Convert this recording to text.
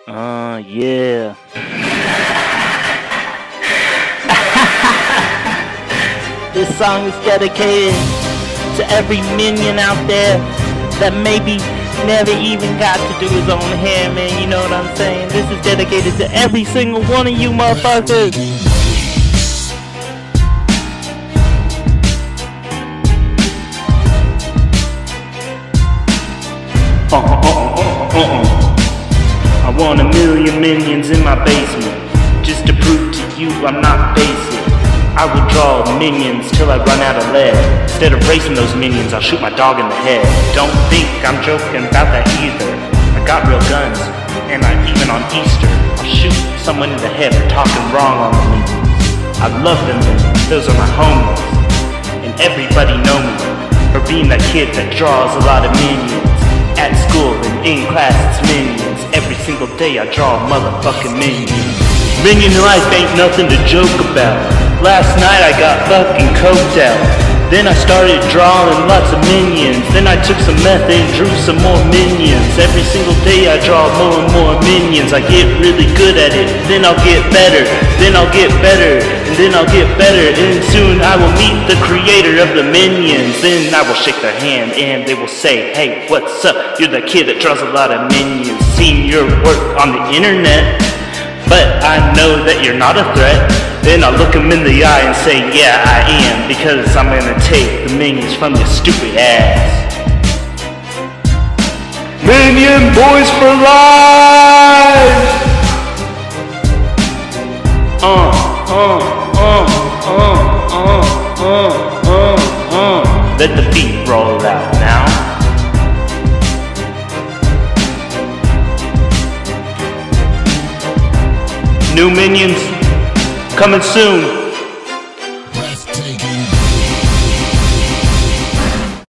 Yeah. This song is dedicated to every minion out there that maybe never even got to do his own hair, man. You know what I'm saying? This is dedicated to every single one of you motherfuckers. I want a million minions in my basement, just to prove to you I'm not basic. I will draw minions till I run out of lead. Instead of racing those minions, I'll shoot my dog in the head. Don't think I'm joking about that either. I got real guns, and even on Easter, I'll shoot someone in the head for talking wrong on the minions. I love them minions, those are my homies. And everybody know me for being that kid that draws a lot of minions. At school and in class it's minions. Every single day I draw motherfucking minions. Minion life ain't nothing to joke about. Last night I got fucking coked out. Then I started drawing lots of minions. Then I took some meth and drew some more minions. Every single day I draw more and more minions. I get really good at it, then I'll get better. Then I'll get better, and then I'll get better. And soon I will meet the creator of the minions. Then I will shake their hand and they will say, "Hey, what's up? You're the kid that draws a lot of minions. Seen your work on the internet, but I know that you're not a threat." Then I'll look him in the eye and say, "Yeah, I am, because I'm gonna take the minions from your stupid ass." Minion boys for life! Let the beat roll out now. New minions coming soon. Breathtaking.